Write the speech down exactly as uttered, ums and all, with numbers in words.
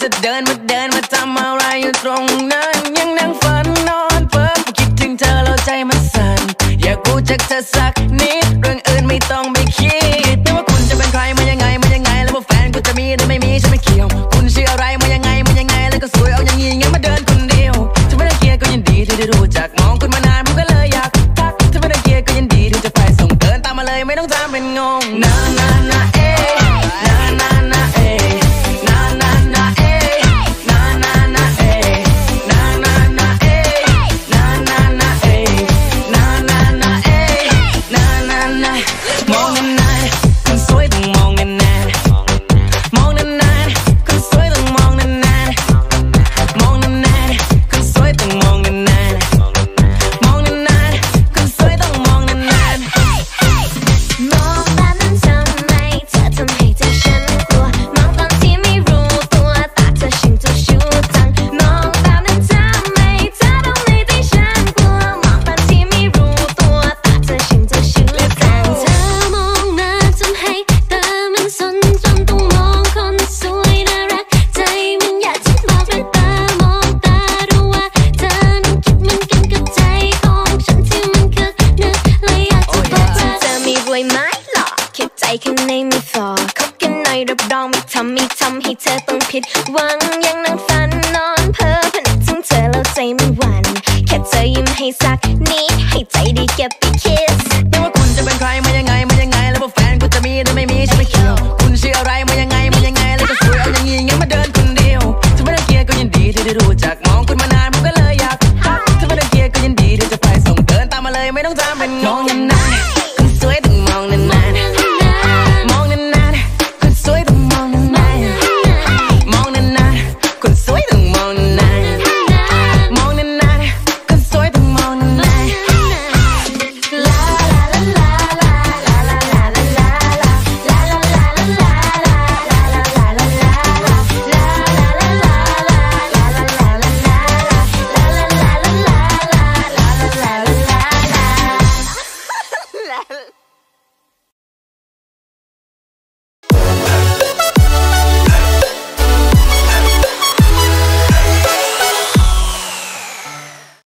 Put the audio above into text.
จะเดินมาเดินมาทำอะไรอยู่ตรงนั้นยังนั่งฝันนอนเพ้อคิดถึงเธอแล้วใจมันสั่นอยากรู้จักเธอสักนิดเรื่องอื่นไม่ต้องไปคิดไม่ว่าคุณจะเป็นใครมายังไงมายังไงแล้วว่าแฟนคุณจะมีหรือไม่มีฉันไม่เกี่ยวคุณชื่ออะไรมายังไงมายังไงแล้วก็สวยเอาอย่างงี้งั้นมาเดินคนเดียวจะไม่ได้เกียร์ก็ยินดีที่ได้รู้จักมองคุณมานานผมก็เลยอยากทักถ้าไม่ได้เกียร์ก็ยินดีที่จะไปส่งเดินตามมาเลยไม่ต้องทำเป็นงงนานานาเอนานานาเอนานานาเอนานานาเอนานานาเอนานานาเอนานานาเอนานานา มองนานๆคนสวยต้องมองนานๆมองนานๆคนสวยต้องมองนานๆมองนานๆคนสวยต้องมองนานๆมองนานๆคนสวยต้องมองนานๆมองแบบนั้นทำไมเธอทำให้ใจฉันกลัวมองตอนที่ไม่รู้ตัวตาเธอช่างเจ้าชู้จังมองแบบนั้นทำไมเธอทำให้ใจฉันกลัวมองตอนที่ไม่รู้ตัวตาเธอช่างเจ้าชู้จังเธอมองหน้าทำให้ตามันสนจนต้องมองคนสวยน่ารักใจมันอยากจะบอกด้วยตามองตารู้ว่าเธอนั้นคิดเหมือนกันกับใจของฉันที่มันคึกนึกเลยอยากจะบอกว่าเธอไม่รวยไหมหรอกแค่ใจข้างในไม่ฟอคบกันหน่อยรับรองไม่ทำไม่ทำให้เธอต้องผิดหวังยังนั่งฝันนอนเพ้อพนึกถึงเธอแล้วใจมันหวั่นแค่เธอยิ้มให้สักนิดให้ใจได้เก็บไปคิด